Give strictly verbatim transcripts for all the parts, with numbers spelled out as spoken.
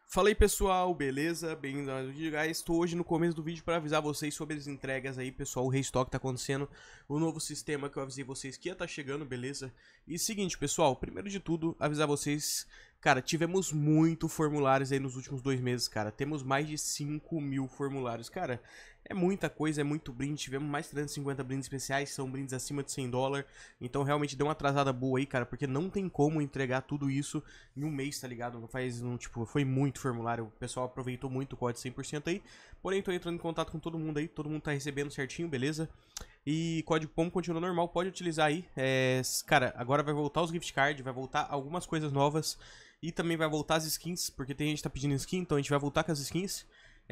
Fala aí pessoal, beleza? Bem-vindo a mais um vídeo, guys. Estou hoje no começo do vídeo para avisar vocês sobre as entregas aí, pessoal. O restock tá acontecendo, o novo sistema que eu avisei vocês que ia estar chegando, beleza? E seguinte, pessoal, primeiro de tudo, avisar vocês, cara, tivemos muito formulários aí nos últimos dois meses, cara. Temos mais de cinco mil formulários, cara. É muita coisa, é muito brinde. Tivemos mais de trezentos e cinquenta brindes especiais, são brindes acima de cem dólares. Então realmente deu uma atrasada boa aí, cara, porque não tem como entregar tudo isso em um mês, tá ligado? Não faz, não, tipo, foi muito formulário. O pessoal aproveitou muito o código cem por cento aí. Porém, tô entrando em contato com todo mundo aí, todo mundo tá recebendo certinho, beleza? E código P O M continua normal, pode utilizar aí. É, cara, agora vai voltar os gift cards, vai voltar algumas coisas novas. E também vai voltar as skins, porque tem gente que tá pedindo skin, então a gente vai voltar com as skins.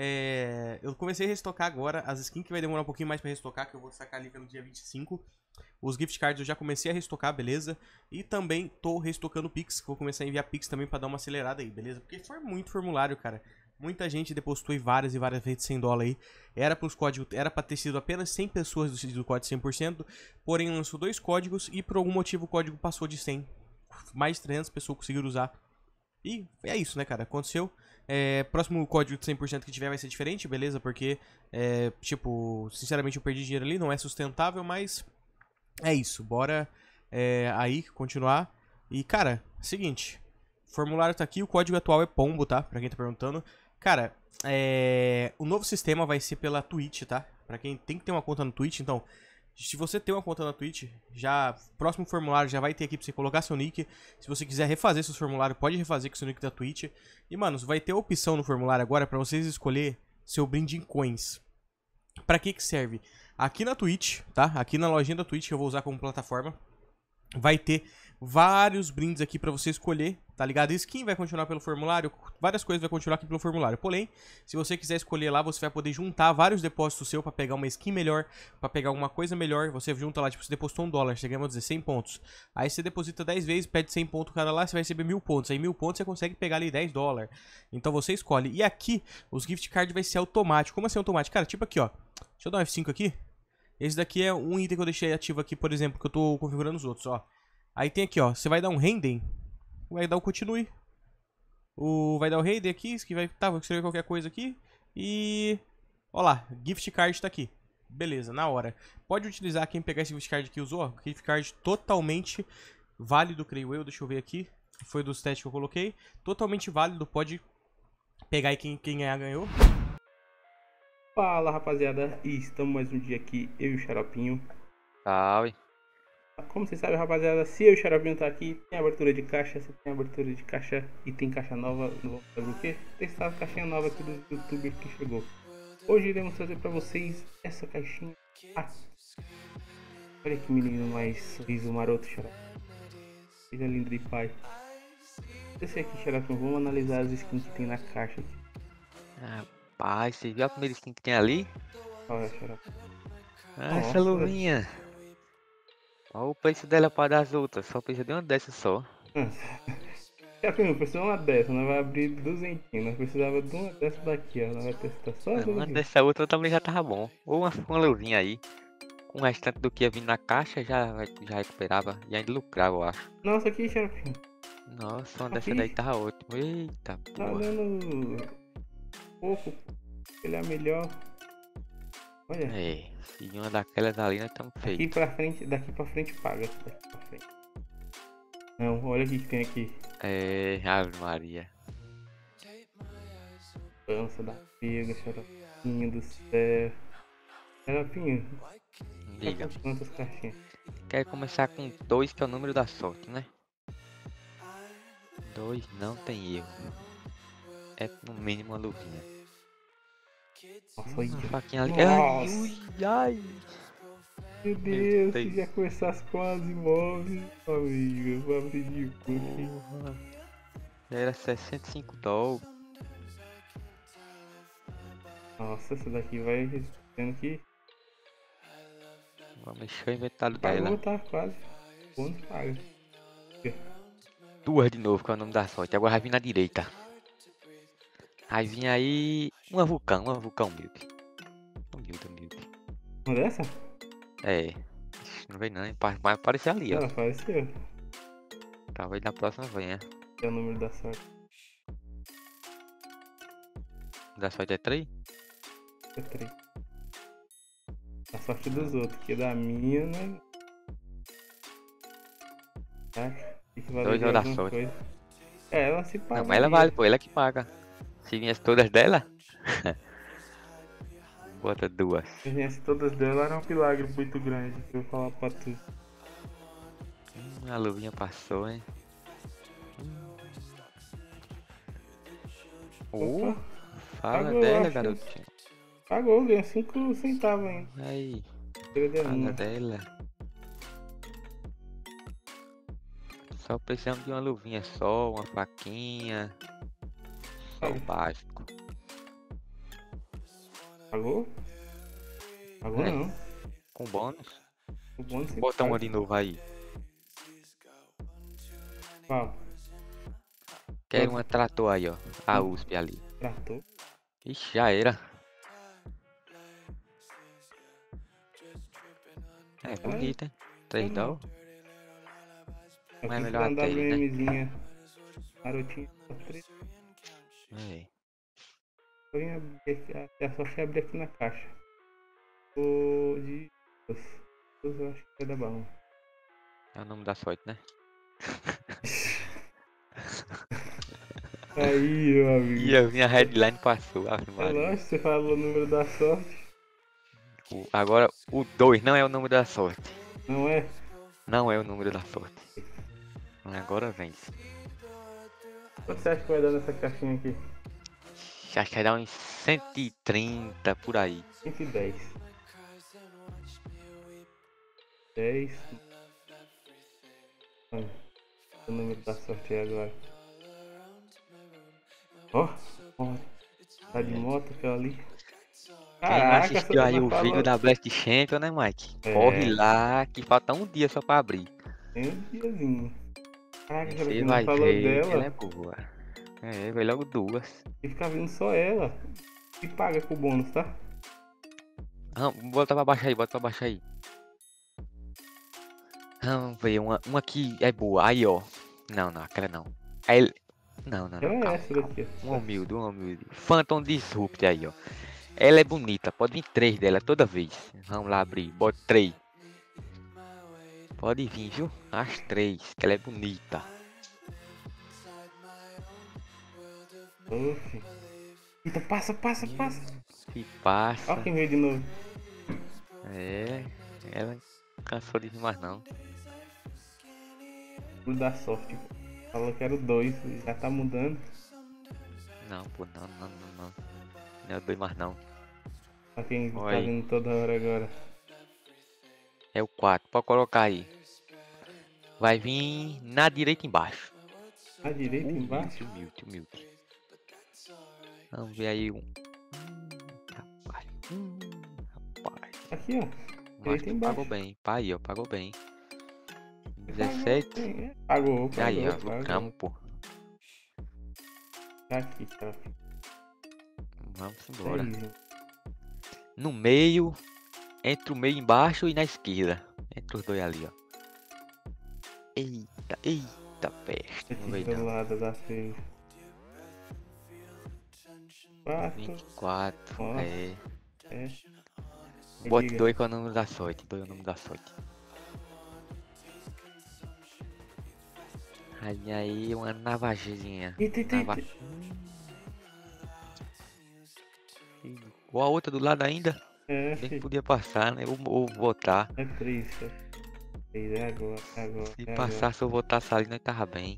É, eu comecei a restocar agora as skins, que vai demorar um pouquinho mais pra restocar, que eu vou sacar ali no dia vinte e cinco. Os gift cards eu já comecei a restocar, beleza? E também tô restocando Pix, que vou começar a enviar Pix também pra dar uma acelerada aí, beleza? Porque foi muito formulário, cara. Muita gente depositou aí várias e várias vezes cem dólares aí. Era pros códigos, era pra ter sido apenas cem pessoas do, do código cem por cento, porém lançou dois códigos e por algum motivo o código passou de cem. Mais de trezentas pessoas conseguiram usar. E é isso, né, cara? Aconteceu. É, próximo código de cem por cento que tiver vai ser diferente, beleza? Porque, é, tipo, sinceramente eu perdi dinheiro ali, não é sustentável, mas é isso. Bora é, aí continuar. E, cara, seguinte. O formulário tá aqui, o código atual é Pombo, tá? Pra quem tá perguntando. Cara, é, o novo sistema vai ser pela Twitch, tá? Pra quem tem que ter uma conta no Twitch, então... Se você tem uma conta na Twitch, já próximo formulário já vai ter aqui pra você colocar seu nick. Se você quiser refazer seus formulários, pode refazer com seu nick da Twitch. E, mano, vai ter a opção no formulário agora pra vocês escolher seu brinde em coins. Pra que que serve? Aqui na Twitch, tá? Aqui na lojinha da Twitch que eu vou usar como plataforma, vai ter vários brindes aqui pra você escolher, tá ligado? Skin vai continuar pelo formulário, várias coisas vai continuar aqui pelo formulário. Porém, se você quiser escolher lá, você vai poder juntar vários depósitos seu pra pegar uma skin melhor, pra pegar alguma coisa melhor. Você junta lá, tipo, você depositou um dólar, você ganha, vamos dizer, cem pontos. Aí você deposita dez vezes, pede cem pontos cada lá, você vai receber mil pontos. Aí mil pontos você consegue pegar ali dez dólares. Então você escolhe. E aqui, os gift cards vai ser automático. Como assim automático? Cara, tipo aqui, ó. Deixa eu dar um F cinco aqui. Esse daqui é um item que eu deixei ativo aqui, por exemplo, que eu tô configurando os outros, ó. Aí tem aqui, ó, você vai dar um render, vai dar o continue. O, vai dar o render aqui, que vai, tá, vou escrever qualquer coisa aqui. E, ó lá, gift card tá aqui. Beleza, na hora. Pode utilizar quem pegar esse gift card aqui usou, ó. Gift card totalmente válido, creio eu, deixa eu ver aqui. Foi dos testes que eu coloquei. Totalmente válido, pode pegar aí quem, quem ganhar, ganhou. Fala rapaziada, e estamos mais um dia aqui, eu e o Xaropinho. Salve. Como vocês sabem rapaziada, se eu e o Xaropinho tá aqui, tem abertura de caixa, se tem abertura de caixa e tem caixa nova, não vamos saber o que? Testar a caixinha nova aqui do youtuber que chegou. Hoje iremos trazer pra vocês essa caixinha aqui. Olha que menino mais sorriso maroto, Xaropinho. Seja lindo de pai. Esse aqui, Xaropinho, vamos analisar as skins que tem na caixa aqui. Rapaz, você viu a primeira skin que tem ali? Olha, Xaropinho. Ah, essa luvinha. Olha o preço dela para das outras. Só precisa de uma dessas só. Xaropinho, precisa de uma dessa, nós vai abrir duzentos, nós precisava de uma dessa daqui, ó. Nós vai testar só Não, uma duzentos. dessa outra também já tava bom. Ou uma, uma luvinha aí. Com o restante do que ia vir na caixa já, já recuperava. E ainda lucrava, eu acho. Nossa, aqui, Xaropinho. Nossa, uma Aqui? dessa daí tava ótimo. Eita Tá porra. dando pouco. Ele é melhor. Olha. É, se uma daquelas ali nós estamos Daqui feitos. pra frente, daqui pra frente paga. Daqui pra frente. Não, olha o que que tem aqui. É, Ave Maria. Pança da pega, Xaropinho do céu. Xaropinho, Diga. quantas caixinhas? Quero começar com dois, que é o número da sorte, né? Dois não tem erro. É no mínimo uma luvinha. Nossa, olha. Uma faquinha ali. Nossa. Ai, ui, ai. Meu Deus, Deus. se já começasse com as imóveis, amigo, vou abrir de cookie. Porra. Era sessenta e cinco dólares. Nossa, essa daqui vai tendo que. Vamos mexer o inventário Pagou, dela. tá quase. Bônus paga. Duas de novo, que é o nome da sorte. Agora vai vir na direita. Aí vinha aí uma vulcão, uma vulcão humilde. Humilde, humilde. Uma dessa? É. Ixi, não veio não, hein? Pa- Vai aparecer ali, ó. Ela apareceu. Talvez na próxima venha. É o número da sorte. Da sorte é três? É três. A sorte dos outros, que da minha, né? Tá? Tem que valer Dois de é o da alguma sorte. coisa. É, ela se Não, paga. mas ela vale, pô, ela que paga. Se viesse todas dela, bota duas. Se viesse todas dela, era um milagre muito grande. Que eu vou falar pra tu. Hum, a luvinha passou, hein? Uh, Opa, fala pagou, dela, acho. garotinho. Pagou, ganhou cinco centavos ainda. Aí, Perdeu fala uma. dela. Só precisamos de uma luvinha só, uma faquinha. Só o Paga. básico. Pagou? Pagou É, não. com bônus. O bônus se Bota uma paga. de novo aí. Qual? Quero uma trator aí, ó. A U S P ali. Tratou? Ixi, já era. É bonita, hein? três Não. dólares. Eu Mas é quis melhor dar a uma T I, né? WMzinha. Marotinha. Preta. É. Eu vim abrir aqui. A a sorte é abrir aqui na caixa. O de. Os, os eu acho que é da balão. É o nome da sorte, né? Aí, meu E amigo. a minha headline passou, Ave É Maria. lógico, você falou o número da sorte. O- Agora, o dois não é o número da sorte. Não é? Não é o número da sorte. Agora vence. Quanto você acha que vai dar nessa caixinha aqui? Acho que vai dar uns cento e trinta por aí. cento e dez. dez. Olha, o número da sorte é agora. Ó, ó, tá de moto aquela ali. Quem não Caraca, assistiu essa aí não o falou. vídeo da Blast Champion, né, Mike? É. Corre lá que falta um dia só pra abrir. Tem um diazinho. Caraca, será Você que não vai falou ver que ela é dela? boa. É, vai logo duas. E ficar vendo só ela. E paga com o bônus, tá? Ah, bota pra baixo aí, bota pra baixo aí. Vamos ver, uma, uma que é boa. Aí, ó. Não, não, aquela não. Aí, não, não, não, Ela é calma, essa calma. daqui. Um Ó. humilde, um humilde. Phantom Disrupt aí, ó. Ela é bonita, pode vir três dela toda vez. Vamos lá abrir, bota três. Pode vir, viu? As três, que ela é bonita. Ô, filho. Eita, passa, passa, passa. Se passa. Ó quem veio de novo. É, ela não cansou de vir mais não. Por dar sorte. Falou que era o dois. Já tá mudando. Não, pô, não, não, não, não. Não é o dois mais não. Pra quem tá Oi. vindo toda hora agora. É o quatro, pode colocar aí. Vai vir na direita embaixo. À direita Humilde, embaixo. humilde, humilde. Vamos ver aí um. Hum, rapaz. Hum, rapaz. Aqui, ó. Acho Direita que embaixo. pagou bem. Pá aí, ó, pagou bem. Pagou, dezessete. sim, é. Pagou, pagou, Aí, ó, pagou. lucramos, pô. Tá aqui, tá. Vamos embora. Aí, No meio, entre o meio embaixo e na esquerda. Entre os dois ali, ó. Eita, eita peste. Não veio aqui do não. lado da frente. Quatro. vinte e quatro, Nossa. é. É. Bote Diga. dois com o número da sorte. Dois é o número da sorte. Aí, aí, uma navaginha. Eita, eita, Nava... eita. Ou a outra do lado ainda. É, Bem que filho. podia passar, né? Ou, ou votar. É três. É três. É agora, é agora. Se é passasse ou votasse ali, nós tava bem.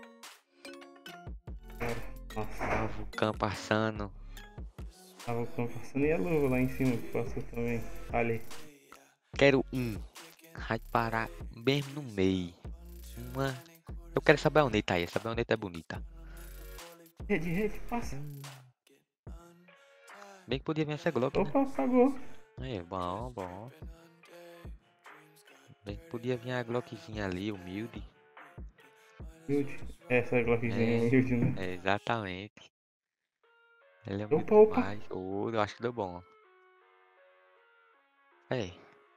agora. Nossa, Tava o vulcão passando. tava passando e a luva lá em cima que passou também. Ali. Quero um. Vai parar mesmo no meio. Uma. Eu quero essa baioneta aí. Essa baioneta é bonita. Rede, rede, passa. Bem que podia vir essa Glock, né? Opa, pagou. É, bom, bom. Bem que podia vir a Glockzinha ali, humilde. Humilde. Essa é a Glockzinha É. humilde, né? É, exatamente. Ele é Opa, muito opa. demais. Oh, eu acho que deu bom. É,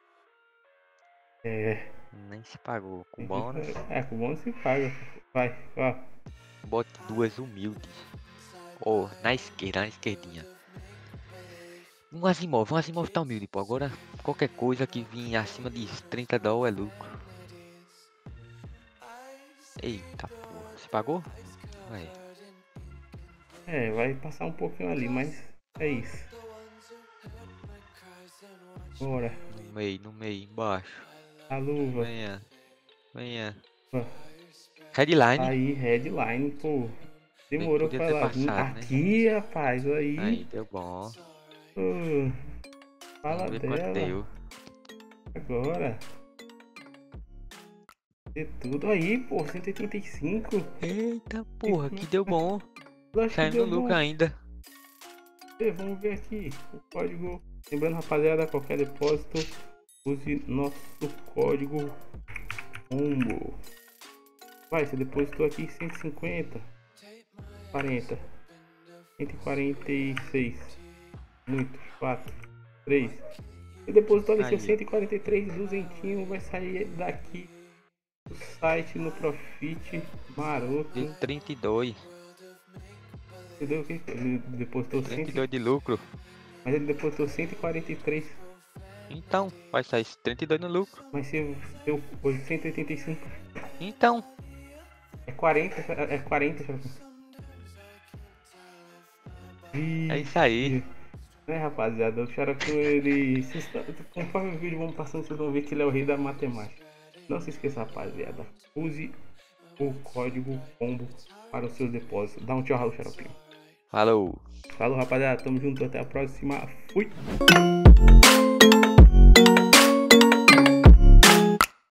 É. nem se pagou. Com bônus, É, com bônus se paga. Vai, ó. bote duas humildes. Ou na esquerda, na esquerdinha. Um Asimov, um Asimov tá humilde, pô. Agora, qualquer coisa que vir acima de trinta dólares é lucro. Eita porra, você pagou? Vai. É, vai passar um pouquinho ali, mas é isso. Bora. No meio, no meio, embaixo. A luva. Venha, venha. Ó, Headline. aí, headline, pô. Demorou Podia pra ter lá. passado, né? Aqui, rapaz, aí. Aí, deu bom. Ô, fala Vamos ver quanto dela. deu. Agora. De tudo aí, pô. cento e oitenta e cinco. Eita porra, que deu bom. Eu acho que Saindo deu no lucro bom. ainda. E, vamos ver aqui o código. Lembrando, rapaziada, qualquer depósito, use nosso código combo. Vai, você depositou aqui cento e cinquenta, quarenta, cento e quarenta e seis, muito, quatro, três. Você depositou ali Aí. seus cento e quarenta e três, duzentinho, vai sair daqui do site no Profit maroto. Deu trinta e dois. Entendeu o que? Ele depositou trinta e cem, dois de lucro. mas ele depositou cento e quarenta e três. Então, vai sair trinta e dois no lucro. Mas se deu cento e oitenta e cinco. Então, É quarenta, é quarenta. é isso aí. Né, rapaziada, o Xarope, ele... Vocês tão- conforme o vídeo vão passando, vocês vão ver que ele é o rei da matemática. Não se esqueça, rapaziada, use o código combo para o seu depósito. Dá um tchau, Xarope. Falou. Falou, rapaziada, tamo junto, até a próxima. Fui!